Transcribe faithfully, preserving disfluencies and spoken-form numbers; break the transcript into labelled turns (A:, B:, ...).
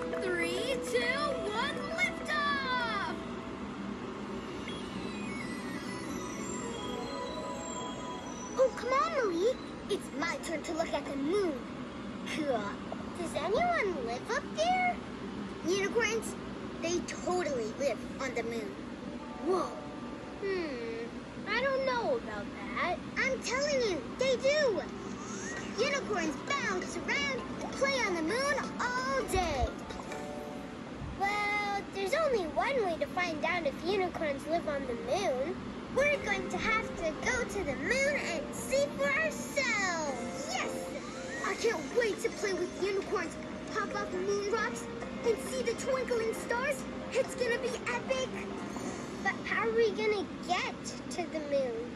A: Three, two, one, lift off!
B: Oh, come on, Louie. It's my turn to look at the moon. Does anyone live up there? Unicorns? They totally live on the moon. Whoa.
C: Hmm, I don't know about that.
B: I'm telling you, they do. Unicorns bounce around and play on the moon all day.
C: Well, there's only one way to find out if unicorns live on the moon.
B: We're going to have to go to the moon and see for ourselves. Yes! I can't wait to play with unicorns, pop off moon rocks, and see the twinkling stars. It's gonna be epic.
C: But how are we gonna get to the moon?